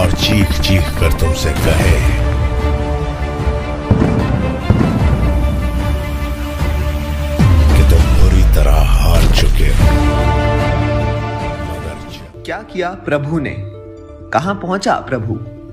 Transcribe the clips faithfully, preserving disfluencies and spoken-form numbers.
और चीख चीख कर तुमसे कहे कि तुम बुरी तरह हार चुके हो। क्या किया प्रभु ने, कहां पहुंचा प्रभु।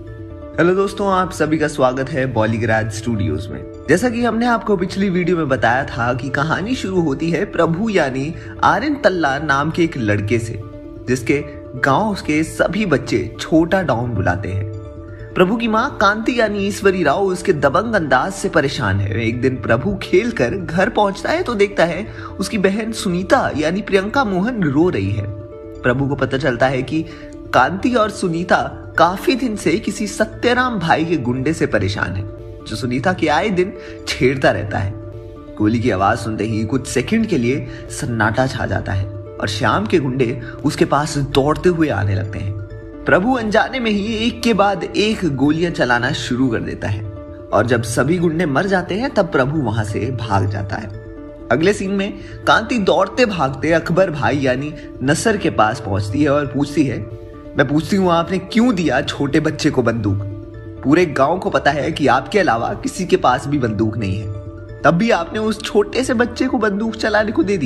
हेलो दोस्तों, आप सभी का स्वागत है बॉलीग्राज स्टूडियोज में। जैसा कि हमने आपको पिछली वीडियो में बताया था कि कहानी शुरू होती है प्रभु यानी आर्यन तल्ला नाम के एक लड़के से, जिसके गांव के सभी बच्चे छोटा डॉन बुलाते हैं। प्रभु की माँ कांति यानी ईश्वरी राव उसके दबंग अंदाज से परेशान है। एक दिन प्रभु खेल कर घर पहुंचता है तो देखता है उसकी बहन सुनीता यानी प्रियंका मोहन रो रही है। प्रभु को पता चलता है कि कांति और सुनीता काफी दिन से किसी सत्यराम भाई के गुंडे से परेशान है, जो सुनीता के आए दिन छेड़ता रहता है। गोली की आवाज सुनते ही कुछ सेकंड के लिए सन्नाटा छा जाता है और श्याम के गुंडे उसके पास दौड़ते हुए आने लगते हैं। प्रभु अनजाने में ही एक के बाद एक गोलियां चलाना शुरू कर देता है और जब सभी गुंडे मर जाते हैं तब प्रभु वहां से भाग जाता है। अगले सीन में कांति दौड़ते भागते अकबर भाई यानी नसर के पास पहुंचती है और पूछती है, मैं पूछती हूँ आपने क्यों दिया छोटे बच्चे को बंदूक। पूरे गांव को पता है कि आपके अलावा किसी के पास भी बंदूक नहीं है, तब भी आपने उस छोटे से बच्चे को बंदूक चलाने को दे दी।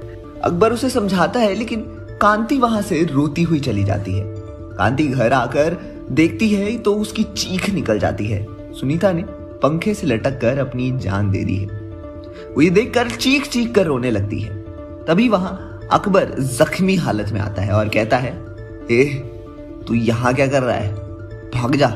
अकबर उसे समझाता है लेकिन कांति वहां से रोती हुई चली जाती है। कांति घर आकर देखती है तो उसकी चीख निकल जाती है। सुनीता ने पंखे से लटक कर अपनी जान दे दी है। वो ये देखकर चीख चीख कर रोने लगती है। तभी वहां अकबर जख्मी हालत में आता है और कहता है, ए तू यहां क्या कर रहा है, भाग जा।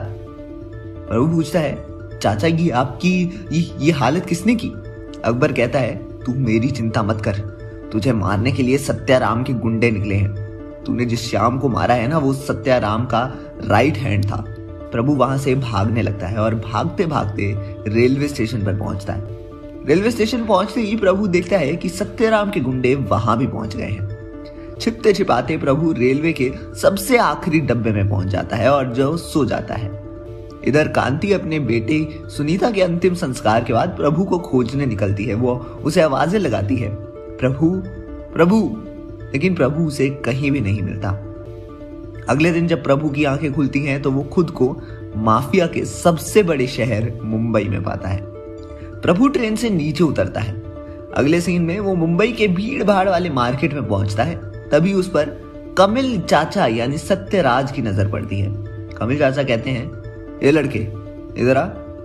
प्रभु पूछता है, चाचा जी आपकी ये, ये हालत किसने की। अकबर कहता है, तू मेरी चिंता मत कर, तुझे मारने के लिए सत्याराम के गुंडे निकले हैं। तूने जिस श्याम को मारा है ना, वो सत्याराम का राइट हैंड था। प्रभु वहां से भागने लगता है और भागते भागते रेलवे स्टेशन पर पहुंचता है। रेलवे स्टेशन पहुंचते ही प्रभु देखता है कि सत्याराम के गुंडे वहां भी पहुंच गए हैं। छिपते छिपाते प्रभु रेलवे के सबसे आखिरी डब्बे में पहुंच जाता है और जो सो जाता है। इधर कांति अपने बेटे सुनीता के अंतिम संस्कार के बाद प्रभु को खोजने निकलती है। वो उसे आवाजें लगाती है, प्रभु प्रभु, लेकिन प्रभु उसे कहीं भी नहीं मिलता। अगले दिन जब प्रभु की आंखें खुलती हैं तो वो खुद को माफिया के सबसे बड़े शहर मुंबई में पाता है। प्रभु ट्रेन से नीचे उतरता है। अगले सीन में वो मुंबई के भीड़ भाड़ वाले मार्केट में पहुंचता है। तभी उस पर कमिल चाचा यानी सत्यराज की नजर पड़ती है। कमिल चाचा कहते हैं, ये लड़के इधर आ।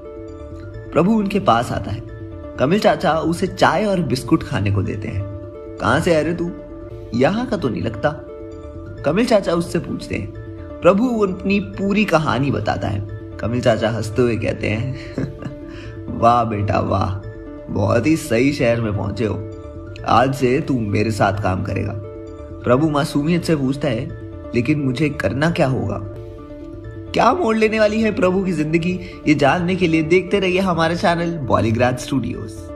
प्रभु उनके पास आता है। कमिल चाचा उसे चाय और बिस्कुट खाने को देते हैं। कहां से आ रहे तू, यहां का तो नहीं लगता। कमिल चाचा उससे पूछते हैं। प्रभु अपनी पूरी कहानी बताता है। कमिल चाचा हंसते हुए कहते हैं, वाह बेटा वाह, बहुत ही सही शहर में पहुंचे हो, आज से तू मेरे साथ काम करेगा। प्रभु मासूमियत से पूछता है, लेकिन मुझे करना क्या होगा। क्या मोड़ लेने वाली है प्रभु की जिंदगी, ये जानने के लिए देखते रहिए हमारे चैनल बॉलीग्राज स्टूडियोज।